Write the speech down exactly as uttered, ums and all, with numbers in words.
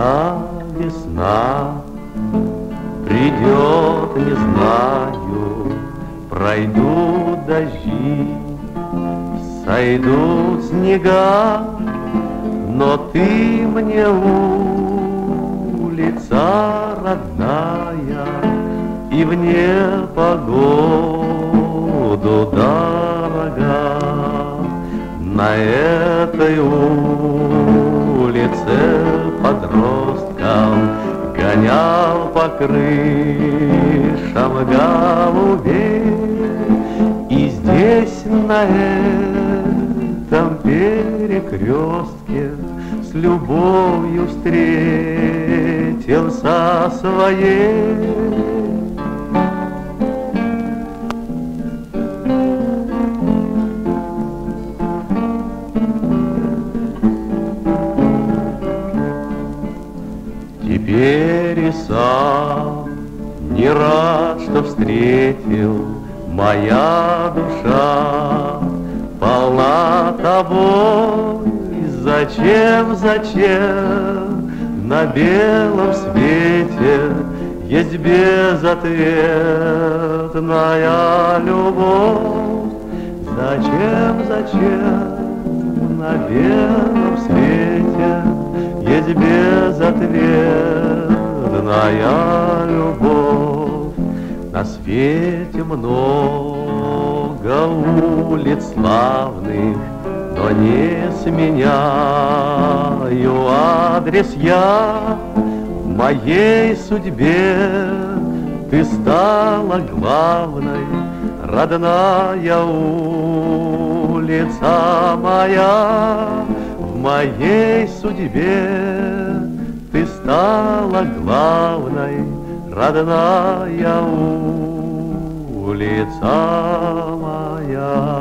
Когда весна придет, не знаю, пройдут дожди, сойдут снега, но ты мне улица родная, и в непогоду дорога. На этой улице подросткам гонял по крышам голубей. И здесь, на этом перекрестке, с любовью встретился своей. Теперь и сам не рад, что встретил, моя душа полна тобой. Зачем, зачем на белом свете есть безответная любовь? Зачем, зачем на белом свете есть безответная любовь? На свете много улиц славных, но не сменяю адрес я. В моей судьбе ты стала главной, родная улица моя. В моей судьбе ты стала главной, родная улица моя.